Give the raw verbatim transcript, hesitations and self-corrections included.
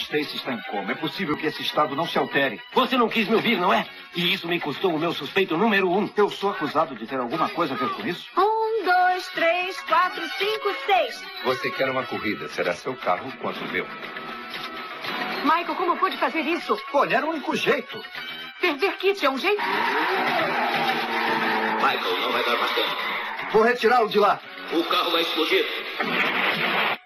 Stacy está em coma. É possível que esse estado não se altere. Você não quis me ouvir, não é? E isso me custou o meu suspeito número um. Eu sou acusado de ter alguma coisa a ver com isso? Um, dois, três, quatro, cinco, seis. Você quer uma corrida. Será seu carro quanto o meu. Michael, como pôde fazer isso? Olha, era o único jeito. Perder Kit é um jeito? Michael, não vai dar mais tempo. Vou retirá-lo de lá. O carro vai explodir.